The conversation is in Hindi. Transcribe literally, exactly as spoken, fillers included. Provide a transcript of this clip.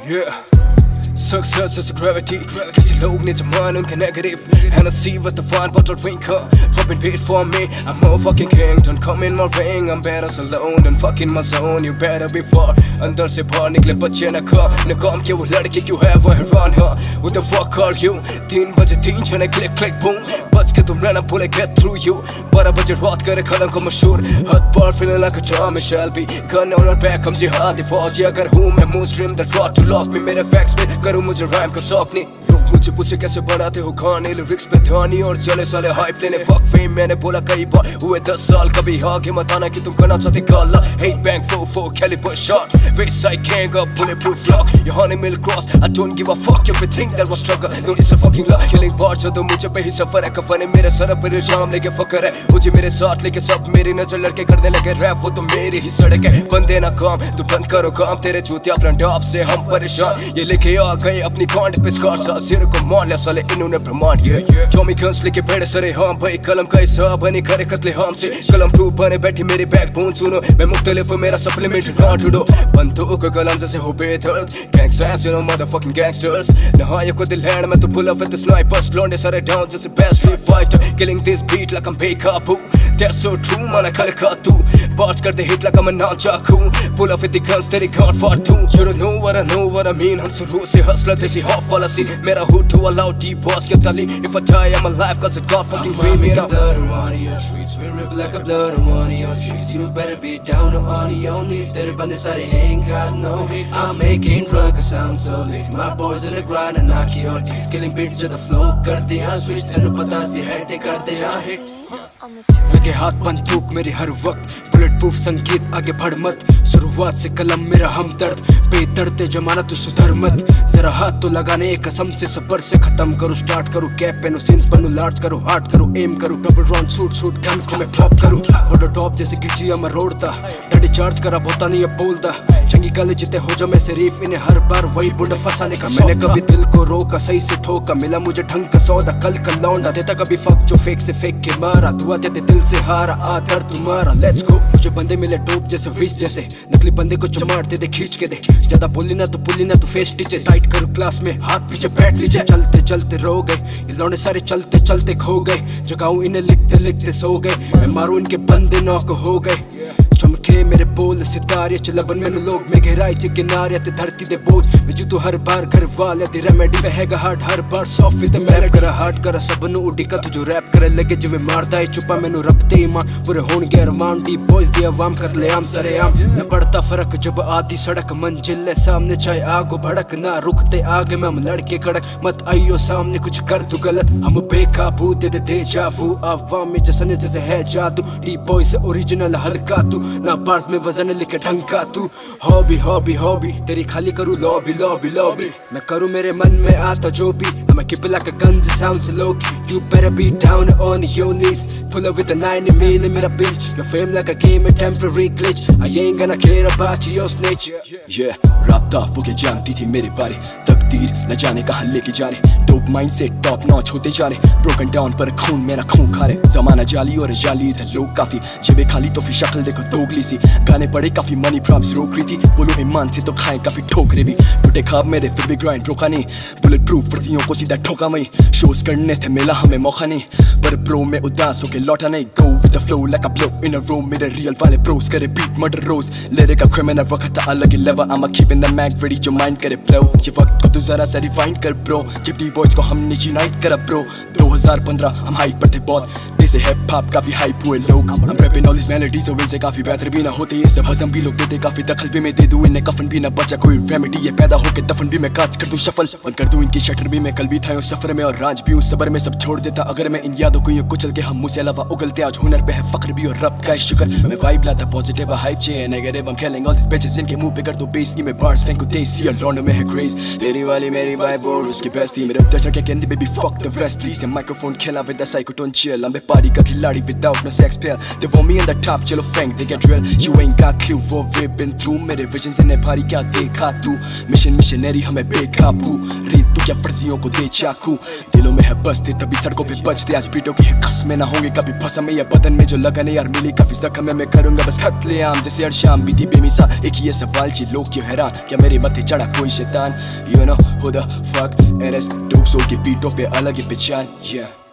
Yeah. Success is gravity. Kids लोग ने जमान उनके negative. And I see what the fine bottle drink up. Dropping beat for me. I'm a fucking king. Don't come in my ring. I'm better alone than fucking my zone. You better be far. अंदर से बाहर निकले बच्चे न खा न काम के वो लड़के क्यों है वो हैरान है. What the fuck are you? तीन बजे तीन जने click click boom. बच के तुम रहना भूले get through you. बारह बजे रात करे खलंग को मशहूर. हद पर feeling like a charm Shelby. Gun on our back हम जिहादी फौजी अगर हूँ मैं मुस्लिम that try to lock me मेरे facts में करूँ मुझे rhyme का शौक नहीं. लोग मुझे पूछे कैसे बनाते हो गाने लिरिक्स पे ध्यान नहीं और चले साले हाइप लेने fuck fame मैंने बोला कई बार हुए दस साल कभी आगे मत आना कि तुम करना चाहते काला. Hate bang four four caliber shot. West side gang up bulletproof lock. Your honey milk cross. I don't give a fuck if you think that was struggle. No it's a fucking lie. Killing parts of the मुझे पे ही सफर है कफन है मेरे सर पर इल्जाम लेके फकर है. मुझे मेरे साथ लेके सब मेरी नजर लड़के करने लगे रैप वो तो मेरी ही सड़क है. बंदे ना काम तू बंद करो काम तेरे चूतिया प्रंडाप से हम परेशान. ये लेके आ गए अपनी कांड पे स्कार सा सिर को मान लिया साले इन्होंने ब्रह्मांड. ये टॉमी गन्स लेके बैठे सरे हाँ भाई कलम का हिसाब बनी करे कत्ले हम से कलम प्रूफ बने बैठी मेरी बैकबोन सुनो मैं मुख्तलिफ मेरा सप्लीमेंट ना ढूंढो. बंदूक कलम जैसे हो बेदर्द gangsters you know motherfucking gangsters. नहाया को दिल हैंड में तो pull up with the snipers लौंडे सारे down जैसे best street fighter. Killing this beat like I'm Peekaboo. That's so true माना कल का तू bars कर दे hit like I'm a nunchaku. Pull up with the guns तेरी गांड फाड़ दूं. You don't know what I know what I mean. हम शुरू से hustler देसी hop वाला scene. मेरा hood to allow deep boss के तली. If I die I'm alive cause I got fucking free me now. Blood on one of your streets, we rip like a blood on one of your streets. You better be down on your knees. तेरे बंदे सारे ain't got no hate. I'm making drugs sound so lit. My boys in the grind and knock your teeth. Killing beats to the flow करते हैं switch. तेरे पता सी हेड करते हैं hit. लगे हाथ बंदूक मेरी हर वक्त बुलेट प्रूफ संगीत आगे बढ़ मत. शुरुआत से कलम मेरा हमदर्द बेदर्द जमाना तू सुधर मत. जरा हाथ तो लगाने एक कसम से सबर से खत्म करूँ स्टार्ट करूँ कैप पहनूं सीन्स बनूं लार्ज करूँ हार्ड करूँ एम करूँ double round shoot shoot guns को मैं फ्लॉप करूँ. बड़ा टॉप जैसे गिजिया मैं रोड़ता डैडी चार्ज करा बोता नहीं अब बोलता. चंगी गले जिते हो जो मैं शरीफ इन्हें हर बार वही बुढ़ा फंसाने का. मैंने कभी दिल को रोका सही से ठोका मिला मुझे ढंग का सौदा कल का लौंडा देता कभी फक जो फेक से फेंक के मारा. दुआ देते दिल से हारा आदर तुम्हारा लेट्स गो. मुझे बंदे मिले डोप जैसे विश जैसे नकली बंदे को चमाट दे दे खींच के दे. ज्यादा बोली ना तो पुली ना तो फेस टीचे टाइट करूँ क्लास में हाथ पीछे बैठ लीजिए. चलते चलते रो गए ये लौंडे सारे चलते चलते खो गए. जगाऊं इन्हें लिखते लिखते सो गए मैं मारूं इनके बंदे नौक हो गए. चमके मेरे बोल सितारे चलबन मैनू लोग में गहराई च किनारे ते धरती दे बोझ मैं जुतू हर बार घर वाले दी रेमेडी पे हैगा हार्ड हर बार सॉफ्ट विद मैंने करा हार्ड करा सब नू उडिका तू जो रैप करे लगे जिवे मारदा है चुपा मैनू रब ते ईमान पूरे होण गए अरमान डी बॉयज दी आवाम कर ले आम सरे आम. न पड़ता फर्क जब आती सड़क मंजिल है सामने चाहे आगो भड़क ना रुकते आगे में हम लड़के कड़क मत आइयो सामने कुछ कर तू गलत. हम बेकाबू दे दे दे जावू आवाम में जैसे जैसे है जादू. डी बॉयज ओरिजिनल हल्का तू ना बार्स में वजन लिखे ढंग का तू. हॉबी हॉबी हॉबी तेरी खाली करूँ लॉबी लॉबी लॉबी. मैं करूँ मेरे मन में आता जो भी I'm a keep it like a guns it sounds low. You better be down on your knees. Pull up with a ninety millimeter bitch. Your fame like a game a temporary glitch. I ain't gonna care about your snitch. Yeah राब्ता वो क्या जानती थी मेरे बारे तकदीर न जाने कहाँ लेके जाने. डोप माइंड से टॉप नॉच होते जा रहे ब्रोकन डाउन पर खून मेरा खून खा रहे. जमाना जाली और जाली इधर लोग काफी जेबे खाली तो फिर शक्ल देखो दोगली सी. गाने पड़े काफी मनी प्रॉम्प्ट्स रोक रही थी बोलो ईमान से तो खाएं काफी ठोकरे भी. टूटे खाब मेरे फिर भी ग्राइंड रोका नहीं बुलेट प्रूफ वर्जियों को सीधा ठोका मैं. शोज करने थे मिला हमें मौका नहीं पर ब्रो में उदास होके लौटा नहीं. Go with the flow like a blow in a row मेरे रियल वाले ब्रोस करे बीट मर्डर रोज लिरिक का क्रिमिनल वक्त अलग ही level. I'm a keeping the mag ready जो माइंड करे फ्लो. ये वक्त को तू जरा सा रिवाइंड कर ब्रो जब डी बॉयज को हमने यूनाइट करा ब्रो. दो हज़ार पंद्रह हम हाइप पर थे बहुत से हिप हॉप काफी हाइप हुए लोग. I'm rapping all these melodies और इनसे काफी बेहतर भी ना होते ये सब हजम भी लोग देते काफी दखल भी मैं दे दूं इन्हें कफन भी ना बचा कोई रेमेडी. ये पैदा होके दफन भी मैं काज कर दूं शफल बंद कर दूं इनकी शटर भी मैं कल भी था उस सफर में और राज भी उस सबर में सब छोड़ देता अगर मैं इन यादों को यूं कुचल के. हम मुझसे अलावा उगलते आज हुनर पे है फख्र भी और रब का शुक्र. मैं वाइब लाता पॉजिटिव हाइप चाहिए negative I'm killing all these bitches इनके मुंह पे कर दो बेस नहीं मैं बार्स फेंकूं देसी और लॉन्डो में है क्रेज. तेरी वाली मेरी वाइब और उसकी बेस्ट थी मेरे टचर क्या कहती baby fuck the rest please a microphone खेला with the psychotone chill I'm a party का खिलाड़ी without no sex pill they want me on the top चलो फेंक they get drill you ain't got clue what we've been through मेरे visions ने भारी क्या देखा तू मिशन मिशनरी हमें बेकाबू रीत तो क्या फर्जियों को दे चाकू दिलों में है बसते तभी सड़कों पे बचते आज पीटों की है कसमें ना होंगे कभी फंसा में या बदन में जो लगन है यार मिली काफी जख्म है मैं करूंगा बस कत्लेआम जैसे हर शाम बीती बेमिसाल एक ही ये सवाल जी लोग क्यों हैरान क्या मेरे मत्थे चढ़ा कोई शैतान you know who the fuck it is dope soul की पीठों पे अलग ही पहचान yeah